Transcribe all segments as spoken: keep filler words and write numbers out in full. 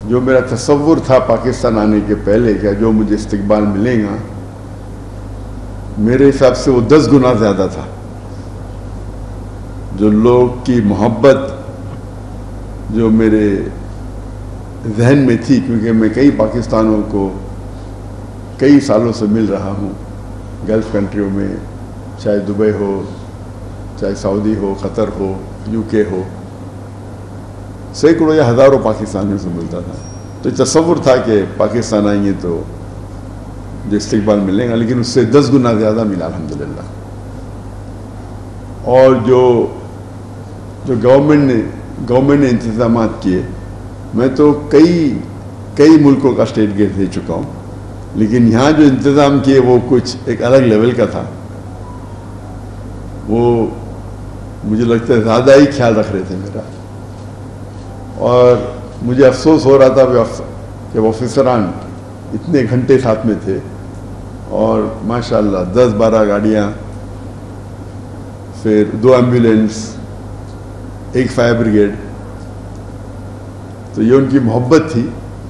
جو میرا تصور تھا پاکستان آنے کے پہلے کہ جو مجھے استقبال ملے گا، میرے حساب سے وہ دس گنا زیادہ تھا. جو لوگ کی محبت جو میرے ذہن میں تھی، کیونکہ میں کئی پاکستانوں کو کئی سالوں سے مل رہا ہوں گلف کنٹریوں میں، چاہے دبئی ہو، چاہے سعودی ہو، قطر ہو، یو کے ہو، سینکڑوں یا ہزاروں پاکستانیوں سے ملتا تھا. تو تصور تھا کہ پاکستان آئیں گے تو جو استقبال ملے گا، لیکن اس سے دس گنا زیادہ ملا الحمدللہ. اور جو جو گورنمنٹ نے گورنمنٹ نے انتظامات کیے، میں تو کئی کئی ملکوں کا اسٹیٹ گیٹ دے چکا ہوں، لیکن یہاں جو انتظام کیے وہ کچھ ایک الگ لیول کا تھا. وہ مجھے لگتا ہے زیادہ ہی خیال رکھ رہے تھے میرا، اور مجھے افسوس ہو رہا تھا کہ وہ آفیسران اتنے گھنٹے ساتھ میں تھے، اور ماشاءاللہ دس بارہ گاڑیاں، پھر دو ایمبولینس، ایک فائر بریگیڈ. تو یہ ان کی محبت تھی،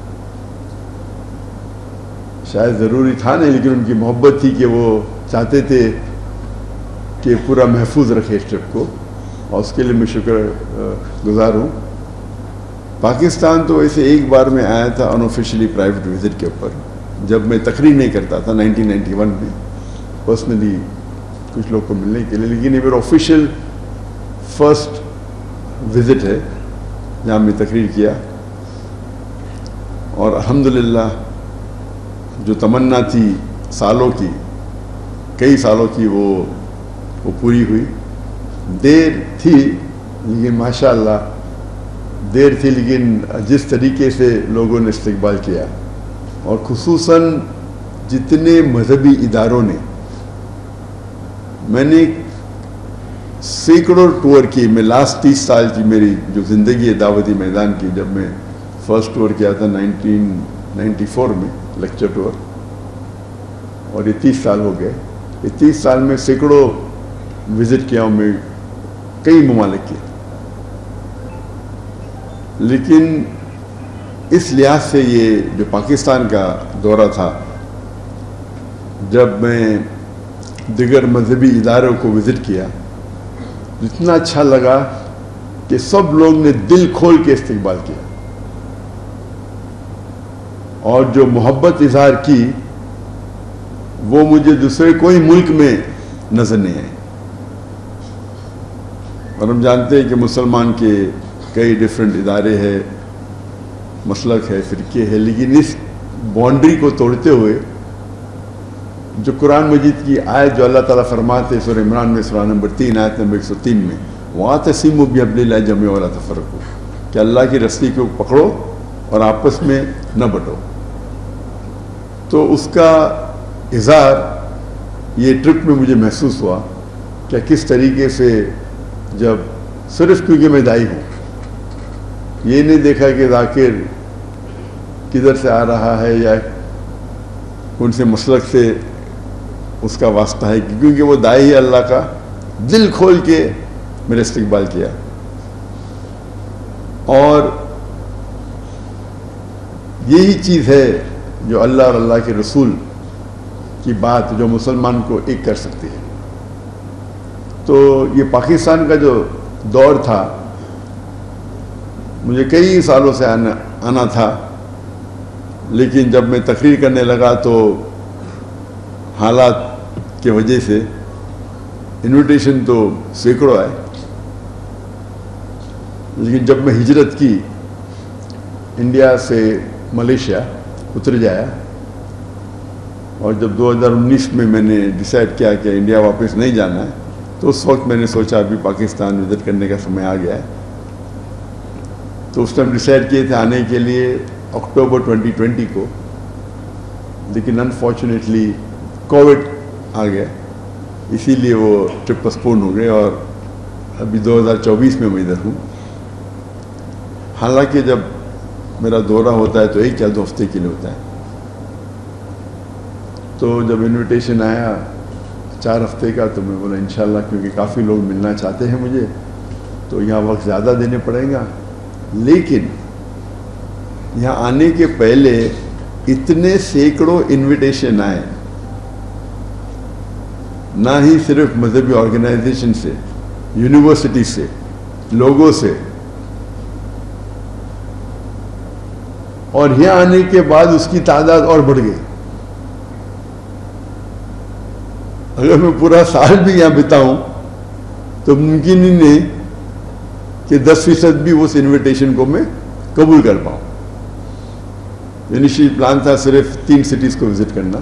شاید ضروری تھا نہیں، لیکن ان کی محبت تھی کہ وہ چاہتے تھے کہ پورا محفوظ رکھے اس ٹرپ کو، اور اس کے لیے میں شکر گزار ہوں. پاکستان تو ویسے ایک بار میں آیا تھا انآفیشلی پرائیویٹ وزٹ کے اوپر، جب میں تقریر نہیں کرتا تھا نائنٹین نائنٹی ون میں، پرسنلی کچھ لوگ کو ملنے کے لیے. لیکن یہ میرا آفیشیل فرسٹ وزٹ ہے جہاں میں تقریر کیا، اور الحمدللہ جو تمنا تھی سالوں کی، کئی سالوں کی، وہ وہ پوری ہوئی. دیر تھی لیکن ماشاءاللہ دیر تھی لیکن جس طریقے سے لوگوں نے استقبال کیا، اور خصوصاً جتنے مذہبی اداروں نے، میں نے سینکڑوں ٹور کی. میں لاسٹ تیس سال کی میری جو زندگی ہے دعوتی میدان کی، جب میں فرسٹ ٹور کیا تھا نائنٹین نائنٹی فور میں، لیکچر ٹور، اور یہ تیس سال ہو گئے. یہ تیس سال میں سینکڑوں وزٹ کیا ہوں میں کئی ممالک کے. لیکن اس لحاظ سے یہ جو پاکستان کا دورہ تھا، جب میں دیگر مذہبی اداروں کو وزٹ کیا، اتنا اچھا لگا کہ سب لوگ نے دل کھول کے استقبال کیا، اور جو محبت اظہار کی وہ مجھے دوسرے کوئی ملک میں نظر نہیں آئی. اور ہم جانتے ہیں کہ مسلمان کے کئی ڈیفرنٹ ادارے ہیں، مسلک ہے، فرقے ہے، لیکن اس باؤنڈری کو توڑتے ہوئے جو قرآن مجید کی آیت جو اللہ تعالیٰ فرماتے ہیں سورہ عمران میں، سورہ نمبر تین آیت نمبر ایک سو تین میں، وَاعْتَصِمُوا بِحَبْلِ اللَّهِ جَمِيعًا وَلَا تَفَرَّقُوا، کہ اللہ کی رسی کو پکڑو اور آپس میں نہ بٹو. تو اس کا اظہار یہ ٹرپ میں مجھے محسوس ہوا کہ کس طریقے سے، جب صرف کیونکہ میں دائی ہوں، یہ نہیں دیکھا کہ ذاکر کدھر سے آ رہا ہے یا کون سے مسلک سے اس کا واسطہ ہے، کیونکہ وہ دائی ہے اللہ کا، دل کھول کے میرے استقبال کیا. اور یہی چیز ہے جو اللہ اور اللہ کے رسول کی بات جو مسلمان کو ایک کر سکتی ہے. تو یہ پاکستان کا جو دور تھا، مجھے کئی سالوں سے آنا آنا تھا، لیکن جب میں تقریر کرنے لگا تو حالات کی وجہ سے انویٹیشن تو سینکڑوں آئے، لیکن جب میں ہجرت کی انڈیا سے ملیشیا اتر جایا، اور جب دو ہزار انیس میں میں نے ڈیسائیڈ کیا کہ انڈیا واپس نہیں جانا ہے، تو اس وقت میں نے سوچا ابھی پاکستان وزٹ کرنے کا سمے آ گیا ہے. تو اس ٹائم ڈیسائیڈ کیے تھے آنے کے لیے اکتوبر ٹوئنٹی ٹوئنٹی کو، لیکن انفارچونیٹلی کووڈ آ گیا، اسی لیے وہ ٹرپ پسپون ہو گئے، اور ابھی دو ہزار چوبیس میں میں ادھر ہوں. حالانکہ جب میرا دورہ ہوتا ہے تو ایک یا دو ہفتے کے لیے ہوتا ہے. تو جب انویٹیشن آیا چار ہفتے کا، تو میں بولا انشاءاللہ، کیونکہ کافی لوگ ملنا چاہتے ہیں مجھے، تو یہاں وقت زیادہ دینے پڑیں گا، لیکن یہاں آنے کے پہلے اتنے سینکڑوں انویٹیشن آئے، نہ ہی صرف مذہبی آرگنائزیشن سے، یونیورسٹی سے، لوگوں سے، اور یہاں آنے کے بعد اس کی تعداد اور بڑھ گئی۔ اگر میں پورا سال بھی یہاں بتاؤں تو ممکن ہی نہیں کہ دس فیصد بھی اس انویٹیشن کو میں قبول کر پاؤں۔ انیشیل پلان تھا صرف تین سٹیز کو وزٹ کرنا،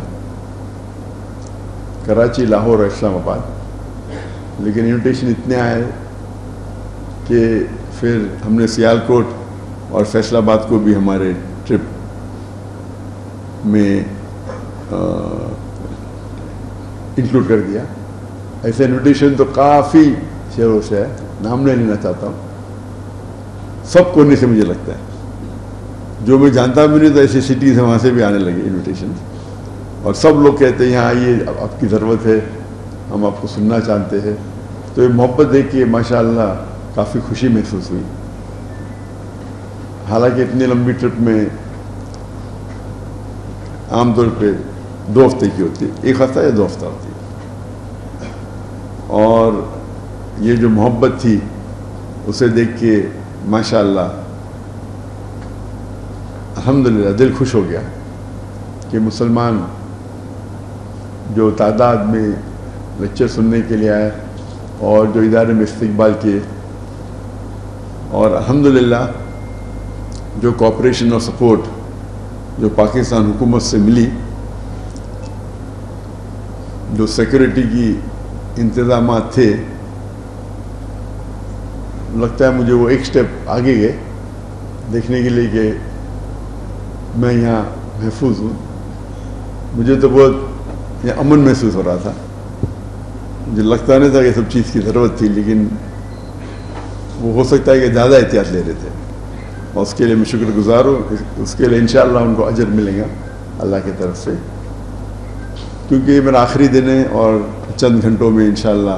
کراچی، لاہور اور اسلام آباد، لیکن انویٹیشن اتنے آئے کہ پھر ہم نے سیالکوٹ اور فیصل آباد کو بھی ہمارے ٹرپ میں انکلوڈ کر دیا۔ ایسے انویٹیشن تو کافی شہروں سے ہے، نام نہیں لینا چاہتا ہوں، سب کونے سے مجھے لگتا ہے، جو میں جانتا بھی نہیں تو ایسی سٹیز ہیں وہاں سے بھی آنے لگے انویٹیشن، اور سب لوگ کہتے ہیں یہاں آئیے، آپ کی ضرورت ہے، ہم آپ کو سننا چاہتے ہیں۔ تو یہ محبت دیکھ کے ماشاء اللہ کافی خوشی محسوس ہوئی۔ حالانکہ اتنی لمبی ٹرپ میں عام طور پہ دو ہفتے کی ہوتی ہے، ایک ہفتہ یا دو ہفتہ ہوتی ہے، اور یہ جو محبت تھی اسے دیکھ کے ماشاء اللہ الحمدللہ دل خوش ہو گیا کہ مسلمان جو تعداد میں لیکچر سننے کے لیے آئے اور جو ادارے میں استقبال کیے، اور الحمدللہ جو کوآپریشن اور سپورٹ جو پاکستان حکومت سے ملی، جو سیکورٹی کی انتظامات تھے، لگتا ہے مجھے وہ ایک سٹیپ آگے گئے دیکھنے کے لیے کہ میں یہاں محفوظ ہوں۔ مجھے تو بہت یہ امن محسوس ہو رہا تھا، مجھے لگتا نہیں تھا کہ سب چیز کی ضرورت تھی، لیکن وہ ہو سکتا ہے کہ زیادہ احتیاط لے رہے تھے، اور اس کے لیے میں شکر گزار ہوں۔ اس کے لیے انشاءاللہ ان کو اجر ملے گا اللہ کی طرف سے، کیونکہ یہ میرا آخری دن ہے اور چند گھنٹوں میں انشاءاللہ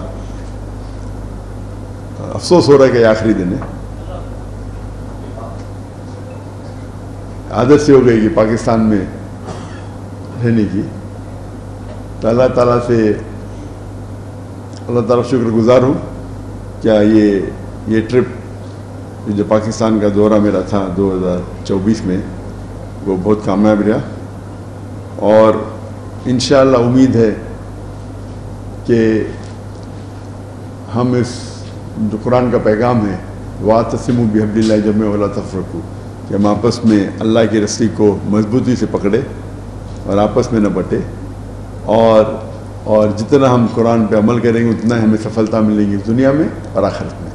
افسوس ہو رہا ہے کہ یہ آخری دن ہے۔ عادت سے ہو گئی کہ پاکستان میں رہنے کی، تو اللہ تعالیٰ سے اللہ تعالیٰ شکر گزار ہوں کیا یہ یہ ٹرپ جو پاکستان کا دورہ میرا تھا دو ہزار چوبیس میں وہ بہت کامیاب رہا، اور انشاءاللہ امید ہے کہ ہم اس جو قرآن کا پیغام ہے وَاعْتَصِمُوا بِحَبْلِ اللَّهِ جَمِيعًا وَلَا تَفَرَّقُوا، کہ ہم آپس میں اللہ کی رسی کو مضبوطی سے پکڑے اور آپس میں نہ بٹے، اور اور جتنا ہم قرآن پہ عمل کریں گے اتنا ہمیں سفلتا ملے گی دنیا میں اور آخرت میں۔